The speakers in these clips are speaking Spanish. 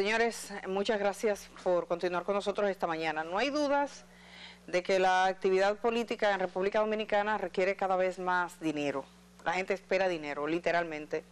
Señores, muchas gracias por continuar con nosotros esta mañana. No hay dudas de que la actividad política en República Dominicana requiere cada vez más dinero. La gente espera dinero, literalmente.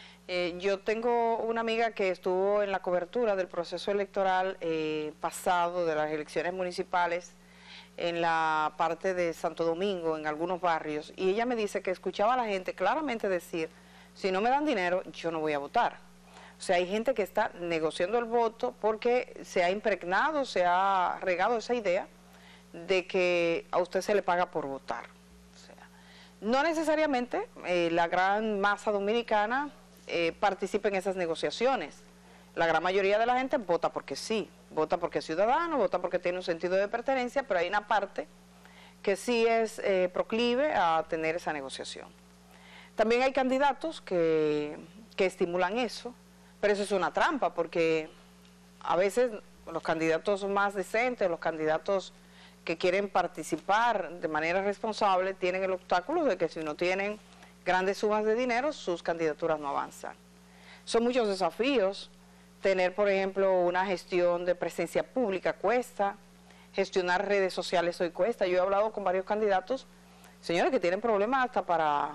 Yo tengo una amiga que estuvo en la cobertura del proceso electoral pasado, de las elecciones municipales, en la parte de Santo Domingo, en algunos barrios, y ella me dice que escuchaba a la gente claramente decir, si no me dan dinero, yo no voy a votar. O sea, hay gente que está negociando el voto porque se ha impregnado, se ha regado esa idea de que a usted se le paga por votar. O sea, no necesariamente la gran masa dominicana participa en esas negociaciones. La gran mayoría de la gente vota porque sí, vota porque es ciudadano, vota porque tiene un sentido de pertenencia, pero hay una parte que sí es proclive a tener esa negociación. También hay candidatos que estimulan eso, pero eso es una trampa, porque a veces los candidatos más decentes, los candidatos que quieren participar de manera responsable, tienen el obstáculo de que si no tienen grandes sumas de dinero, sus candidaturas no avanzan. Son muchos desafíos. Tener, por ejemplo, una gestión de presencia pública cuesta, gestionar redes sociales hoy cuesta. Yo he hablado con varios candidatos, señores, que tienen problemas hasta para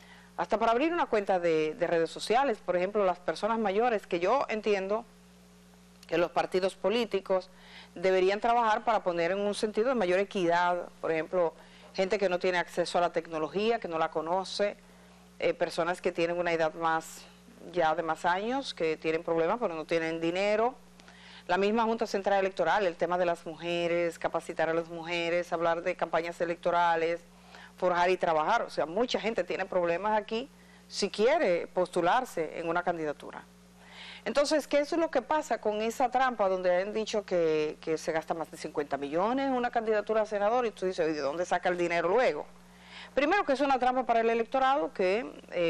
abrir una cuenta de redes sociales. Por ejemplo, las personas mayores, que yo entiendo que los partidos políticos deberían trabajar para poner en un sentido de mayor equidad. Por ejemplo, gente que no tiene acceso a la tecnología, que no la conoce, personas que tienen una edad ya de más años, que tienen problemas pero no tienen dinero. La misma Junta Central Electoral, el tema de las mujeres, capacitar a las mujeres, hablar de campañas electorales, forjar y trabajar. O sea, mucha gente tiene problemas aquí si quiere postularse en una candidatura. Entonces, ¿qué es lo que pasa con esa trampa donde han dicho que se gasta más de 50 millones en una candidatura a senador? Y tú dices, ¿de dónde saca el dinero luego? Primero, que es una trampa para el electorado que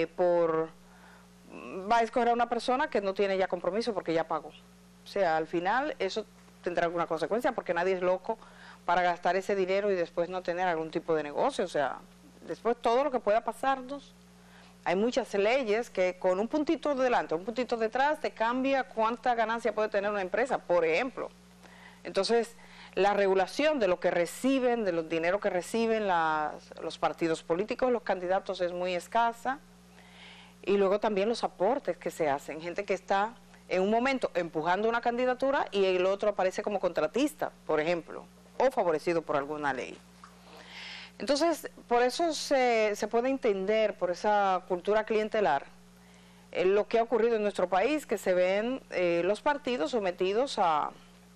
va a escoger a una persona que no tiene ya compromiso porque ya pagó. O sea, al final eso tendrá alguna consecuencia, porque nadie es loco para gastar ese dinero y después no tener algún tipo de negocio. O sea, después todo lo que pueda pasarnos, hay muchas leyes que con un puntito delante, un puntito detrás, te cambia cuánta ganancia puede tener una empresa, por ejemplo. Entonces, la regulación de lo que reciben, de los dineros que reciben los partidos políticos, los candidatos, es muy escasa. Y luego también los aportes que se hacen, gente que está en un momento empujando una candidatura y el otro aparece como contratista, por ejemplo, o favorecido por alguna ley. Entonces, por eso se puede entender, por esa cultura clientelar, lo que ha ocurrido en nuestro país, que se ven los partidos sometidos a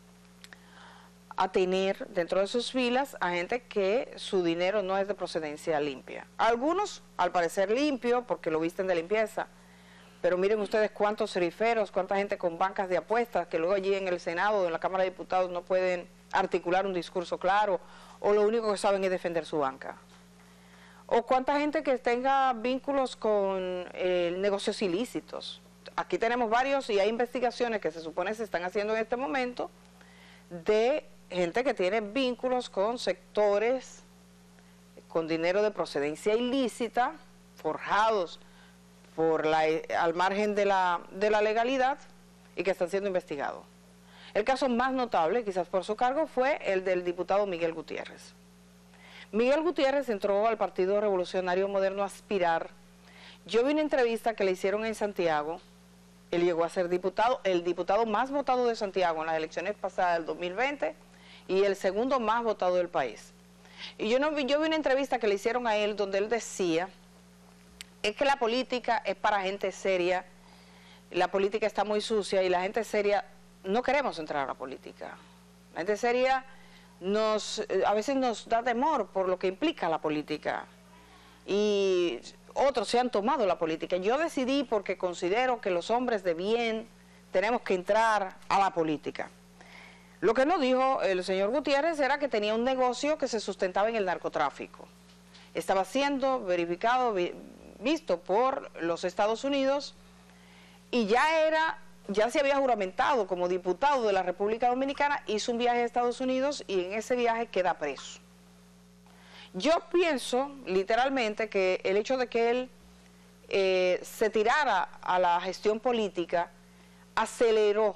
tener dentro de sus filas a gente que su dinero no es de procedencia limpia. Algunos, al parecer limpio, porque lo visten de limpieza, pero miren ustedes cuántos seriferos, cuánta gente con bancas de apuestas, que luego allí en el Senado o en la Cámara de Diputados no pueden articular un discurso claro, o lo único que saben es defender su banca. O cuánta gente que tenga vínculos con negocios ilícitos. Aquí tenemos varios y hay investigaciones que se supone se están haciendo en este momento de gente que tiene vínculos con sectores con dinero de procedencia ilícita, forjados al margen de la legalidad y que están siendo investigados. El caso más notable, quizás por su cargo, fue el del diputado Miguel Gutiérrez. Miguel Gutiérrez entró al Partido Revolucionario Moderno a aspirar. Yo vi una entrevista que le hicieron en Santiago. Él llegó a ser diputado, el diputado más votado de Santiago en las elecciones pasadas del 2020 y el segundo más votado del país. Y yo vi una entrevista que le hicieron a él donde él decía, es que la política es para gente seria, la política está muy sucia y la gente seria no queremos entrar a la política. La gente seria a veces nos da temor por lo que implica la política y otros se han tomado la política. Yo decidí porque considero que los hombres de bien tenemos que entrar a la política. Lo que no dijo el señor Gutiérrez era que tenía un negocio que se sustentaba en el narcotráfico. Estaba siendo verificado, visto por los Estados Unidos y ya se había juramentado como diputado de la República Dominicana, hizo un viaje a Estados Unidos y en ese viaje queda preso. Yo pienso literalmente que el hecho de que él se tirara a la gestión política aceleró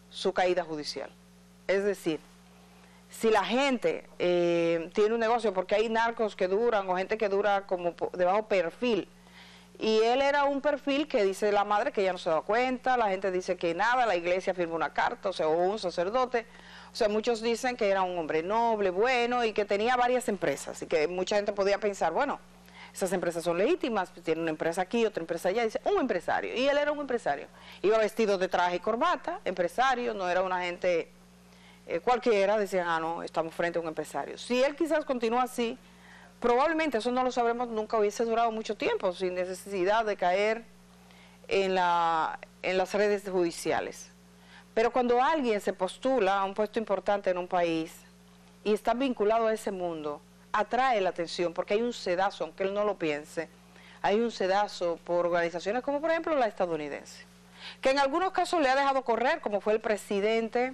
su caída judicial. Es decir, si la gente tiene un negocio, porque hay narcos que duran o gente que dura como de bajo perfil, y él era un perfil que dice la madre que ella no se da cuenta, la gente dice que nada, la iglesia firma una carta, o sea, o un sacerdote, o sea, muchos dicen que era un hombre noble, bueno, y que tenía varias empresas, y que mucha gente podía pensar, bueno, esas empresas son legítimas, pues tiene una empresa aquí, otra empresa allá, dice, un empresario, y él era un empresario, iba vestido de traje y corbata, empresario, no era una gente cualquiera, decían, ah, no, estamos frente a un empresario. Si él quizás continúa así, probablemente, eso no lo sabremos, nunca hubiese durado mucho tiempo, sin necesidad de caer en las redes judiciales. Pero cuando alguien se postula a un puesto importante en un país y está vinculado a ese mundo, atrae la atención porque hay un sedazo, aunque él no lo piense, hay un sedazo por organizaciones como por ejemplo la estadounidense, que en algunos casos le ha dejado correr, como fue el presidente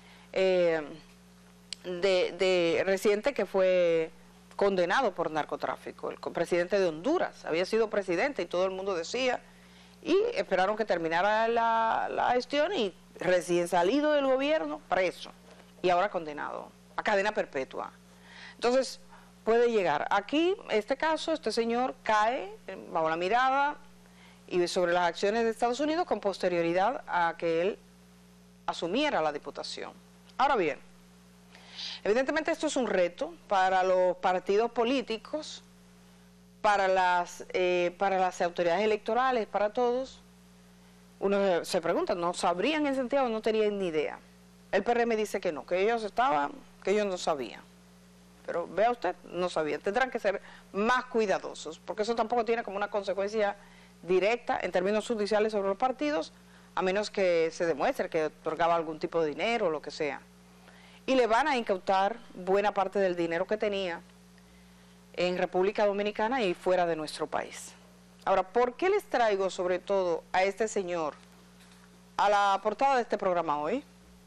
reciente que fue condenado por narcotráfico, el presidente de Honduras, había sido presidente y todo el mundo decía, y esperaron que terminara la gestión y recién salido del gobierno, preso, y ahora condenado a cadena perpetua. Entonces, puede llegar. Aquí, este caso, este señor cae bajo la mirada y sobre las acciones de Estados Unidos con posterioridad a que él asumiera la diputación. Ahora bien, evidentemente esto es un reto para los partidos políticos, para las autoridades electorales, para todos. Uno se pregunta, ¿no sabrían en Santiago? No tenían ni idea. El PRM dice que no, que ellos no sabían. Pero vea usted, no sabían. Tendrán que ser más cuidadosos, porque eso tampoco tiene como una consecuencia directa en términos judiciales sobre los partidos, a menos que se demuestre que otorgaba algún tipo de dinero o lo que sea. Y le van a incautar buena parte del dinero que tenía en República Dominicana y fuera de nuestro país. Ahora, ¿por qué les traigo sobre todo a este señor a la portada de este programa hoy?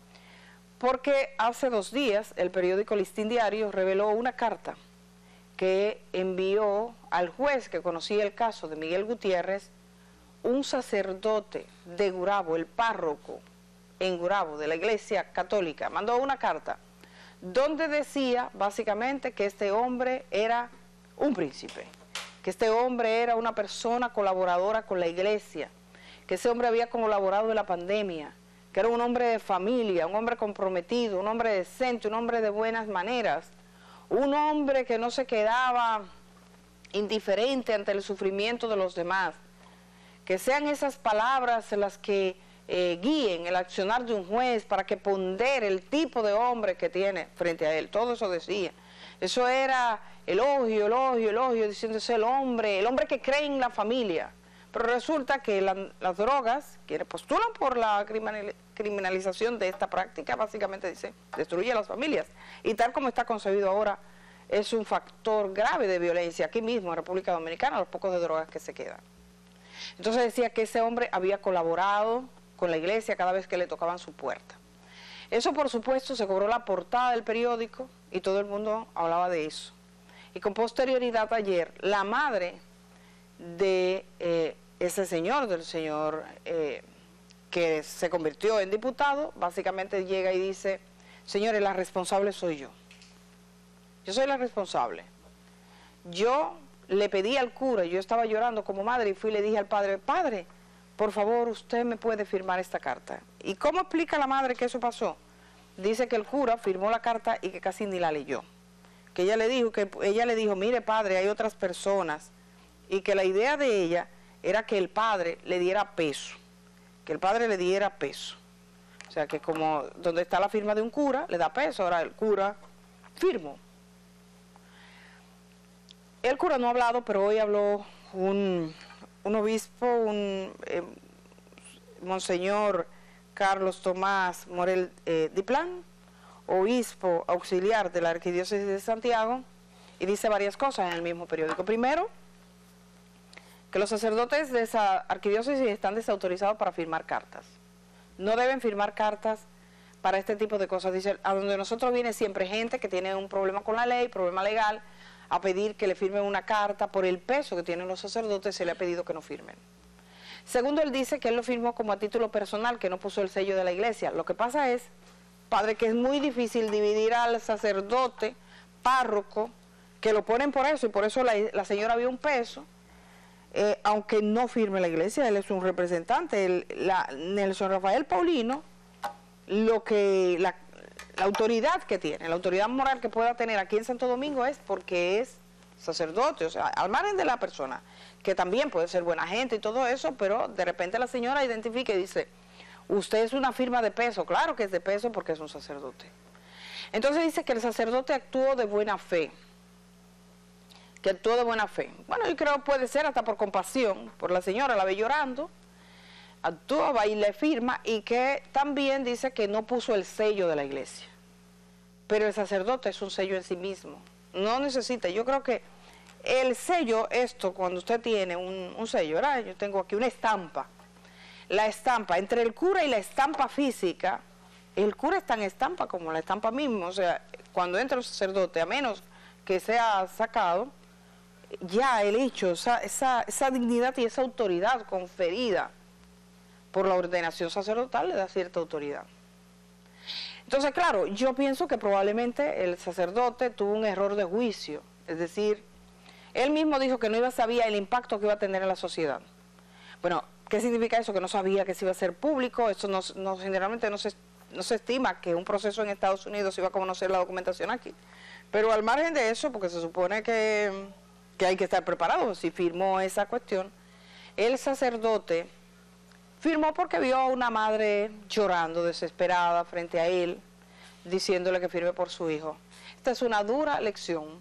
Porque hace 2 días el periódico Listín Diario reveló una carta que envió al juez que conocía el caso de Miguel Gutiérrez, un sacerdote de Gurabo, el párroco en Gurabo de la Iglesia Católica, mandó una carta donde decía básicamente que este hombre era un príncipe, que este hombre era una persona colaboradora con la Iglesia, que ese hombre había colaborado en la pandemia, que era un hombre de familia, un hombre comprometido, un hombre decente, un hombre de buenas maneras, un hombre que no se quedaba indiferente ante el sufrimiento de los demás. Que sean esas palabras las que guíen el accionar de un juez para que pondere el tipo de hombre que tiene frente a él. Todo eso decía. Eso era elogio, diciéndose el hombre que cree en la familia. Pero resulta que las drogas, quienes postulan por la criminalización de esta práctica, básicamente dice, destruye a las familias. Y tal como está concebido ahora, es un factor grave de violencia aquí mismo en República Dominicana, los pocos de drogas que se quedan. Entonces decía que ese hombre había colaborado con la Iglesia cada vez que le tocaban su puerta. Eso, por supuesto, se cobró la portada del periódico y todo el mundo hablaba de eso. Y con posterioridad ayer, la madre de ese señor, del señor que se convirtió en diputado, básicamente llega y dice, señores, la responsable soy yo. Yo soy la responsable. Yo le pedí al cura, yo estaba llorando como madre y fui y le dije al padre, padre, por favor, usted me puede firmar esta carta. ¿Y cómo explica la madre que eso pasó? Dice que el cura firmó la carta y que casi ni la leyó. Que ella le dijo, mire padre, hay otras personas, y que la idea de ella era que el padre le diera peso, que el padre le diera peso. O sea, que como donde está la firma de un cura, le da peso, ahora el cura firmó. El cura no ha hablado, pero hoy habló un obispo, Monseñor Carlos Tomás Morel Diplán, obispo auxiliar de la Arquidiócesis de Santiago, y dice varias cosas en el mismo periódico. Primero, que los sacerdotes de esa arquidiócesis están desautorizados para firmar cartas. No deben firmar cartas para este tipo de cosas. Dice, a donde nosotros viene siempre gente que tiene un problema con la ley, problema legal, a pedir que le firmen una carta por el peso que tienen los sacerdotes, se le ha pedido que no firmen. Segundo, él dice que él lo firmó como a título personal, que no puso el sello de la iglesia. Lo que pasa es, padre, que es muy difícil dividir al sacerdote, párroco, que lo ponen por eso, y por eso la señora vio un peso, aunque no firme la iglesia, él es un representante. Nelson Rafael Paulino, la autoridad que tiene, la autoridad moral que pueda tener aquí en Santo Domingo es porque es sacerdote, o sea, al margen de la persona, que también puede ser buena gente y todo eso, pero de repente la señora identifica y dice, usted es una firma de peso. Claro que es de peso porque es un sacerdote. Entonces dice que el sacerdote actuó de buena fe, que actuó de buena fe. Bueno, yo creo que puede ser hasta por compasión, por la señora, la ve llorando, actuó, va y le firma, y que también dice que no puso el sello de la iglesia. Pero el sacerdote es un sello en sí mismo, no necesita. Yo creo que el sello, cuando usted tiene un sello, ¿verdad? Yo tengo aquí una estampa. La estampa, entre el cura y la estampa física, el cura es tan estampa como la estampa misma. O sea, cuando entra un sacerdote, a menos que sea sacado, ya el hecho, esa dignidad y esa autoridad conferida por la ordenación sacerdotal le da cierta autoridad. Entonces, claro, yo pienso que probablemente el sacerdote tuvo un error de juicio, es decir, él mismo dijo que no sabía el impacto que iba a tener en la sociedad. Bueno, ¿qué significa eso? Que no sabía que se iba a hacer público. Eso generalmente no se estima que un proceso en Estados Unidos iba a conocer la documentación aquí. Pero al margen de eso, porque se supone que hay que estar preparado, si firmó esa cuestión, el sacerdote firmó porque vio a una madre llorando, desesperada, frente a él, diciéndole que firme por su hijo. Esta es una dura lección.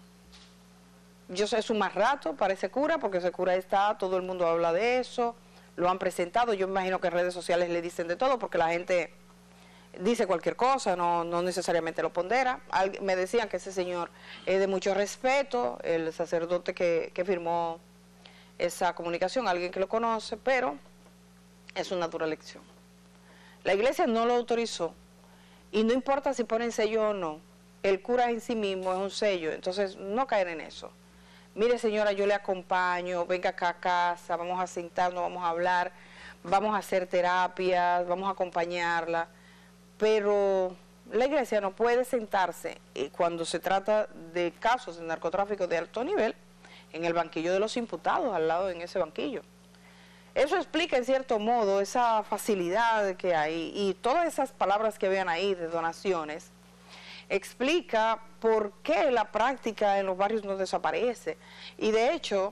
Yo sé, es un más rato para ese cura, porque ese cura está, todo el mundo habla de eso, lo han presentado. Yo me imagino que en redes sociales le dicen de todo, porque la gente dice cualquier cosa, no necesariamente lo pondera. Me decían que ese señor es de mucho respeto, el sacerdote que firmó esa comunicación, alguien que lo conoce, pero es una dura lección. La iglesia no lo autorizó, y no importa si ponen sello o no, el cura en sí mismo es un sello, entonces no caer en eso. Mire, señora, yo le acompaño, venga acá a casa, vamos a sentarnos, vamos a hablar, vamos a hacer terapias, vamos a acompañarla, pero la iglesia no puede sentarse cuando se trata de casos de narcotráfico de alto nivel en el banquillo de los imputados, al lado en ese banquillo. Eso explica en cierto modo esa facilidad que hay, y todas esas palabras que vean ahí de donaciones, explica por qué la práctica en los barrios no desaparece. Y de hecho,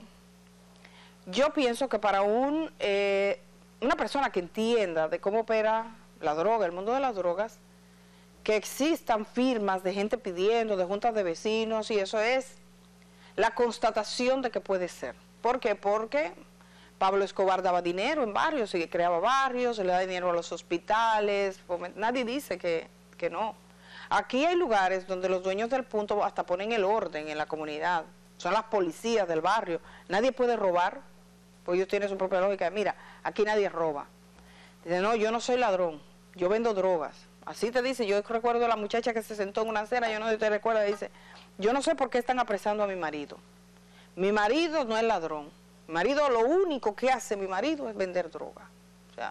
yo pienso que para una persona que entienda de cómo opera la droga, el mundo de las drogas, que existan firmas de gente pidiendo, de juntas de vecinos, y eso es la constatación de que puede ser. ¿Por qué? Porque Pablo Escobar daba dinero en barrios, y creaba barrios, se le da dinero a los hospitales, nadie dice que no. Aquí hay lugares donde los dueños del punto hasta ponen el orden en la comunidad, son las policías del barrio, nadie puede robar, porque ellos tienen su propia lógica. Mira, aquí nadie roba. Dice, no, yo no soy ladrón, yo vendo drogas. Así te dice. Yo recuerdo a la muchacha que se sentó en una acera, yo no sé si te recuerdas, dice, yo no sé por qué están apresando a mi marido. Mi marido no es ladrón. Mi marido, lo único que hace mi marido es vender droga. O sea,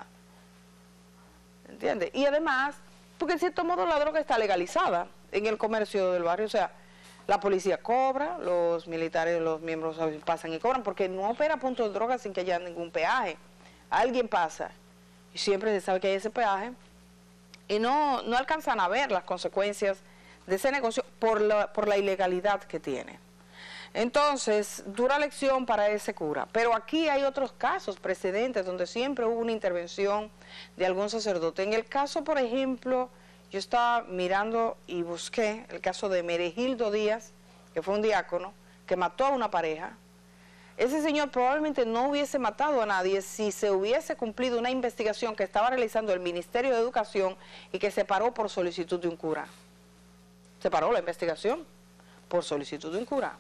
¿entiendes? Y además, porque en cierto modo la droga está legalizada en el comercio del barrio. O sea, la policía cobra, los militares, los miembros pasan y cobran, porque no opera puntos de droga sin que haya ningún peaje. Alguien pasa y siempre se sabe que hay ese peaje, y no alcanzan a ver las consecuencias de ese negocio por la ilegalidad que tiene. Entonces, dura lección para ese cura. Pero aquí hay otros casos precedentes donde siempre hubo una intervención de algún sacerdote. En el caso, por ejemplo, yo estaba mirando y busqué el caso de Meregildo Díaz, que fue un diácono, que mató a una pareja. Ese señor probablemente no hubiese matado a nadie si se hubiese cumplido una investigación que estaba realizando el Ministerio de Educación y que se paró por solicitud de un cura. Se paró la investigación por solicitud de un cura.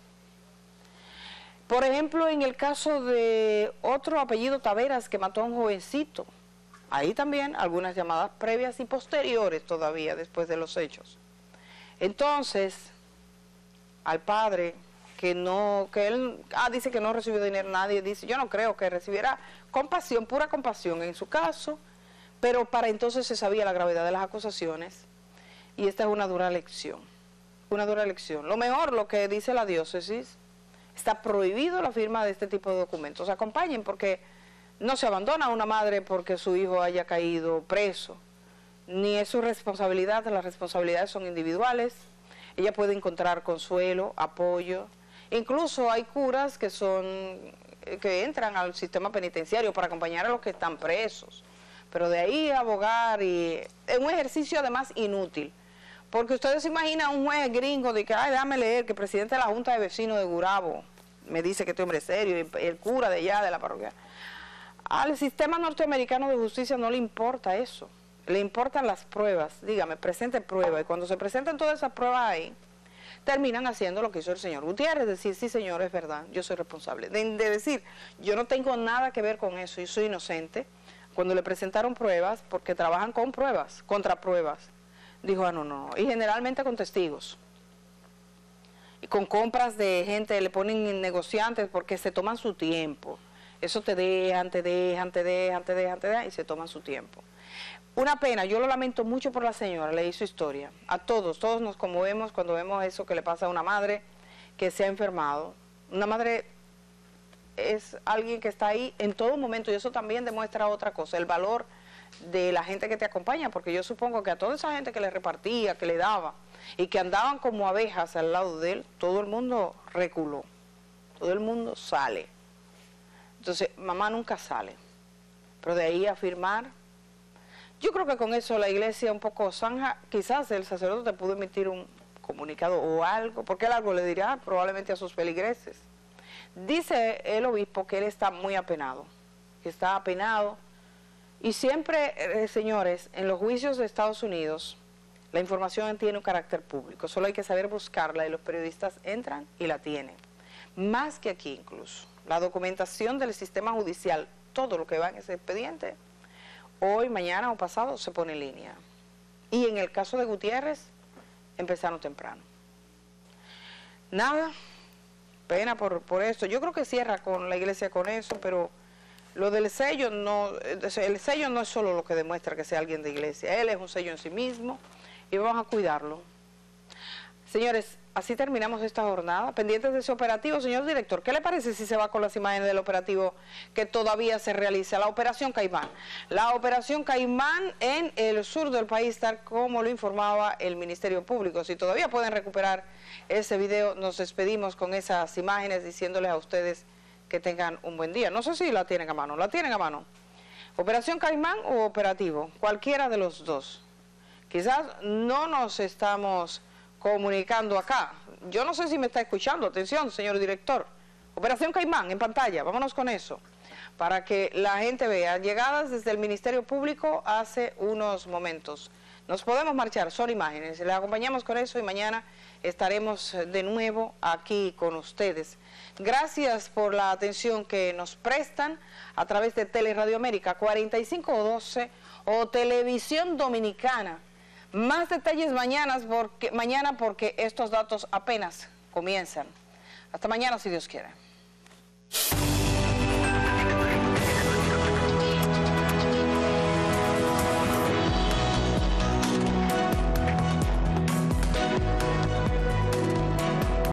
Por ejemplo, en el caso de otro apellido Taveras que mató a un jovencito, ahí también algunas llamadas previas y posteriores todavía después de los hechos. Entonces, al padre que él dice que no recibió dinero, nadie dice, yo no creo que recibiera compasión, pura compasión en su caso, pero para entonces se sabía la gravedad de las acusaciones y esta es una dura lección, una dura lección. Lo mejor, lo que dice la diócesis, está prohibido la firma de este tipo de documentos. Acompañen, porque no se abandona a una madre porque su hijo haya caído preso, ni es su responsabilidad, las responsabilidades son individuales. Ella puede encontrar consuelo, apoyo. Incluso hay curas que entran al sistema penitenciario para acompañar a los que están presos. Pero de ahí a abogar, y es un ejercicio además inútil. Porque ustedes se imaginan un juez gringo de que, déjame leer, que el presidente de la Junta de Vecinos de Gurabo me dice que este hombre es serio, y el cura de allá, de la parroquia. Al sistema norteamericano de justicia no le importa eso. Le importan las pruebas. Dígame, presente pruebas. Y cuando se presentan todas esas pruebas ahí, terminan haciendo lo que hizo el señor Gutiérrez, decir, sí señor, es verdad, yo soy responsable. De decir, yo no tengo nada que ver con eso, yo soy inocente. Cuando le presentaron pruebas, porque trabajan con pruebas, contra pruebas, dijo, no, y generalmente con testigos. Y con compras de gente, le ponen negociantes porque se toman su tiempo. Eso te dejan, y se toman su tiempo. Una pena, yo lo lamento mucho por la señora, leí su historia. A todos nos conmovemos cuando vemos eso que le pasa a una madre que se ha enfermado. Una madre es alguien que está ahí en todo momento y eso también demuestra otra cosa, el valor de la gente que te acompaña, porque yo supongo que a toda esa gente que le repartía, que le daba y que andaban como abejas al lado de él, todo el mundo reculó, todo el mundo sale. Entonces, mamá nunca sale, pero de ahí a firmar. Yo creo que con eso la iglesia un poco zanja, quizás el sacerdote pudo emitir un comunicado o algo, porque él algo le dirá probablemente a sus feligreses. Dice el obispo que él está muy apenado, que está apenado, y siempre, señores, en los juicios de Estados Unidos, la información tiene un carácter público, solo hay que saber buscarla y los periodistas entran y la tienen. Más que aquí incluso, la documentación del sistema judicial, todo lo que va en ese expediente, hoy, mañana o pasado se pone en línea. Y en el caso de Gutiérrez, empezaron temprano. Nada, pena por esto. Yo creo que cierra con la iglesia con eso, pero lo del sello no, el sello no es solo lo que demuestra que sea alguien de iglesia. Él es un sello en sí mismo y vamos a cuidarlo. Señores, así terminamos esta jornada. Pendientes de ese operativo, señor director, ¿qué le parece si se va con las imágenes del operativo que todavía se realiza? La Operación Caimán. La Operación Caimán en el sur del país, tal como lo informaba el Ministerio Público. Si todavía pueden recuperar ese video, nos despedimos con esas imágenes diciéndoles a ustedes que tengan un buen día. No sé si la tienen a mano. ¿La tienen a mano? ¿Operación Caimán o operativo? Cualquiera de los dos. Quizás no nos estamos comunicando acá. Yo no sé si me está escuchando. Atención, señor director. Operación Caimán en pantalla. Vámonos con eso. Para que la gente vea. Llegadas desde el Ministerio Público hace unos momentos. Nos podemos marchar. Son imágenes. Les acompañamos con eso y mañana estaremos de nuevo aquí con ustedes. Gracias por la atención que nos prestan a través de Teleradio América 4512 o Televisión Dominicana. Más detalles mañana porque estos datos apenas comienzan. Hasta mañana si Dios quiere.